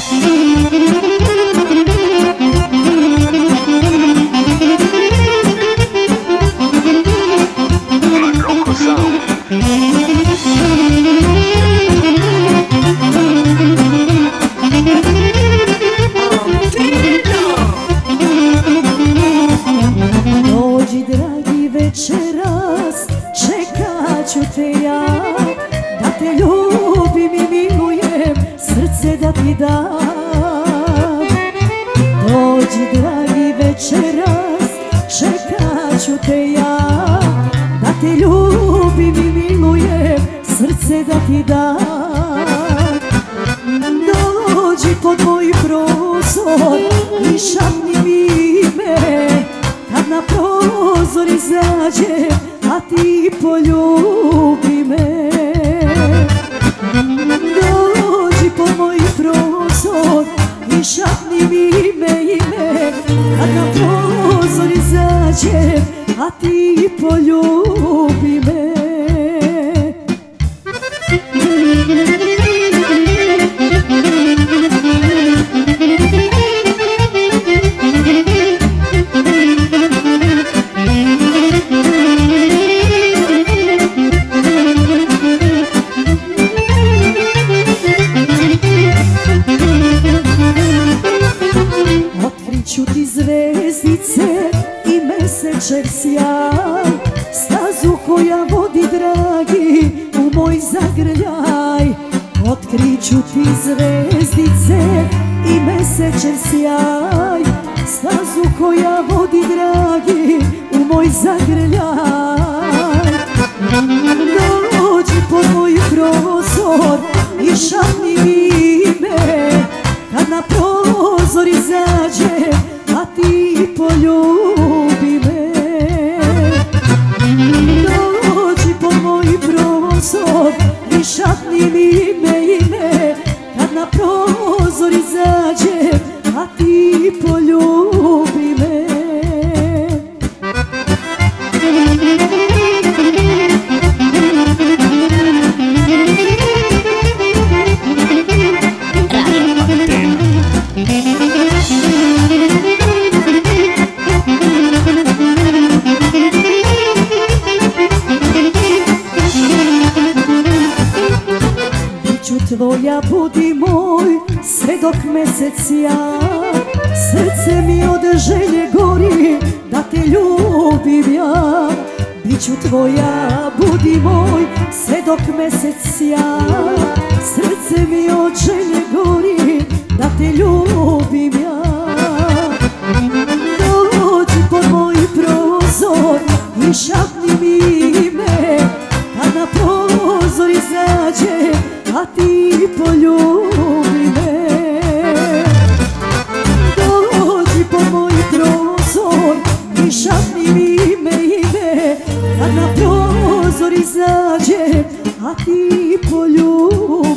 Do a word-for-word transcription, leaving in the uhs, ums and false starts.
Dođi dragi večeras, čekat ću te ja, da te ljubim i milujem, srce da ti dam. Dođi dragi večeras, čekat ću te ja, da te ljubim i milujem, srce da ti dam. Dođi pod moj prozor i šapni mi ime, kad na prozor izađem, a ti poljubi me. Dođi pod moj prozor i šapni mi ime, ime, kad na prozor izađem, a ti poljubi me. Otkriću ti zvezdice i mesečev sjaj, stazu koja vodi dragi u moj zagrljaj. Otkriću ti zvezdice i mesečev sjaj, stazu koja vodi dragi u moj zagrljaj. Dođi pod moj prozor i šapni mi ime, kad na prozor izađem, a ti poljubi me. Dođi pod moj prozor i šapni mi ime, ime, kad na prozor izađem, a ti poljubi me. Tvoja budi moj sve dok mesec ja, srce mi od želje gori da te ljubim ja. Biću tvoja, budi moj sve dok mesec ja, srce mi od želje gori da te ljubim ja. Dođi pod moj prozor i šapni mi ime, kad na prozor izađem, a ti poljubi me. Dođi pod moj prozor i šapni mi ime, ime, kad na prozor izađem, a ti poljubi me.